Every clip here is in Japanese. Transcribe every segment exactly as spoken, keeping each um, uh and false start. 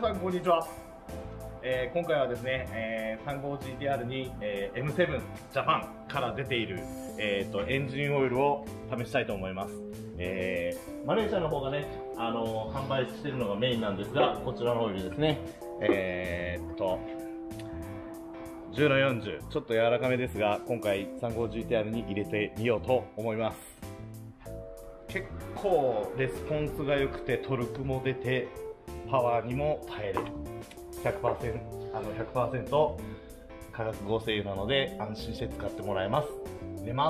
さんこんにちは。えー、今回はですね、えー、さんじゅうごジーティーアール に、えー、エムセブン ジャパンから出ている、えー、とエンジンオイルを試したいと思います。えー、マレーシアの方がね、あのー、販売しているのがメインなんですが、こちらのオイルですね。えー、っとじゅうのよんじゅう、ちょっと柔らかめですが、今回 さんじゅうごジーティーアール に入れてみようと思います。結構レスポンスが良くてトルクも出てパワーにも耐えれる ひゃくパーセント, あのひゃくパーセント 化学合成油なので安心して使ってもらえます。出ます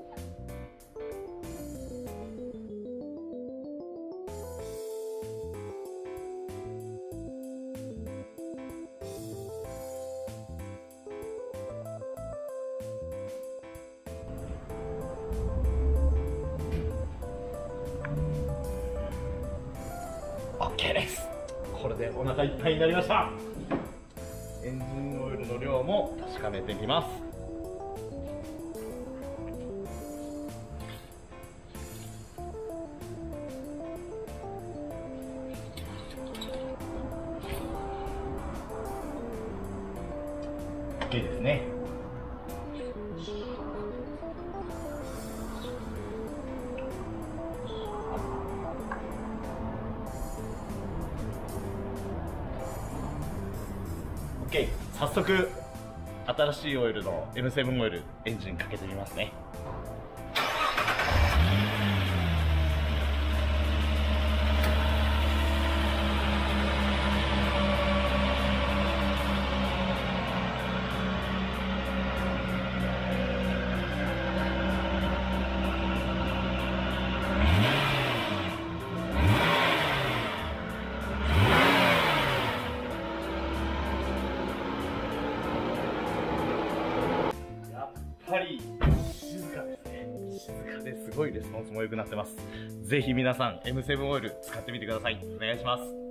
。OK です。これでお腹いっぱいになりました。エンジンオイルの量も確かめてみます。OK ですね。OK、早速新しいオイルの エムセブン オイルエンジンかけてみますね。やっぱり静かですね。静かですごいレスポンスも良くなってます。ぜひ皆さん エムセブン オイル使ってみてください。お願いします。